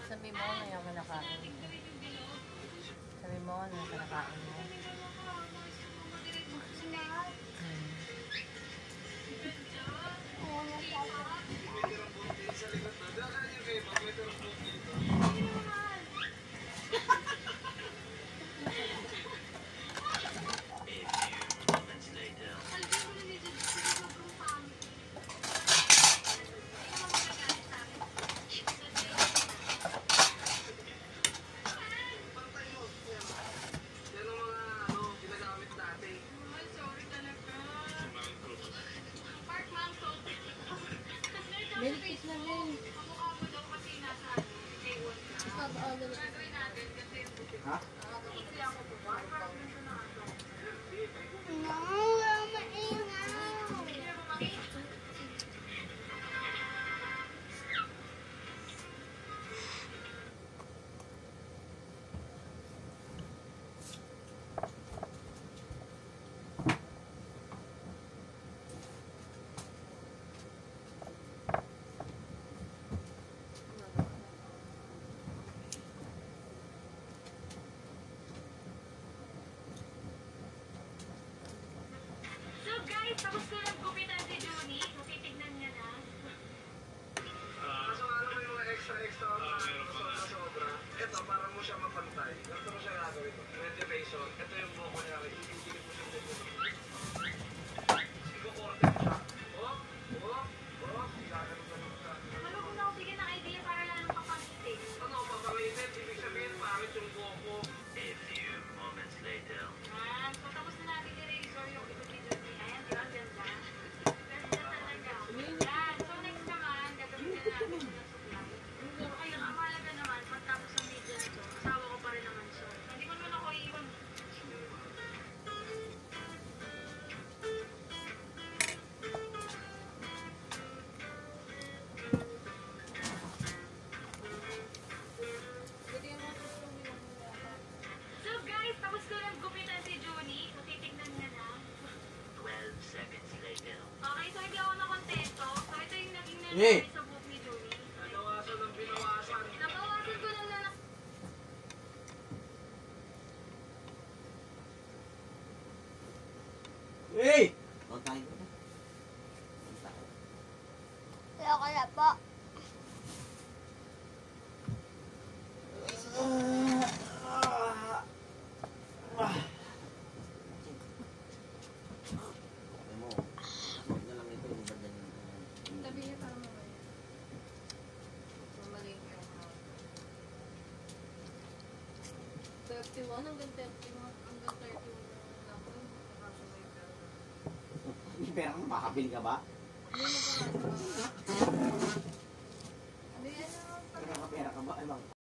Sabi mo na yung kinakain mo. Sabi mo na yung kinakain mo. Benefit na rin. Ha? Tapos ko lang gupitan si Juni, titignan niya na. Kaso nga naman yung mga extra na sobra. Ito, para mo siya mapantay. Ganito mo siya gagawin. 20 pesos. Ito yung buko niya. Itigit mo siya dito. Ikukorte mo siya. Gagawin siya. Ano kung ako bigyan ng idea para lalong kapangiti? Ano, papangitid. Ibig sabihin, pangit yung buko. A few moments later. So tapos na natin i-razor yung ito ni Juni. Ayan, di ba? Ganda. Ganda talaga. Yan. So next naman, gagawin na natin ng supply. So ayun, ang mahalaga naman, pagtapos ng video nito, asawa ko pa rin naman siya. Hindi ko naman ako iwan. So guys, tapos ko lang gupitan si Juni. So titignan niya na. 12 seconds later. Okay, so hindi ako nakontento. So ito yung naging Eh! nangyari sa buhok ni Juni. Nabawasan ng binawasan. Nabawasan ko lang na Hey! Huwag tayo na. Kaya kaya po. Sabi mo, huwag na lang ito yung badan yung... Tabi niya para mamaya. Mamalik yung 31 hanggang 31 hanggang 31 na ako. Nakasabay ka. May pera mo, makakabili ka ba? Hindi mo pa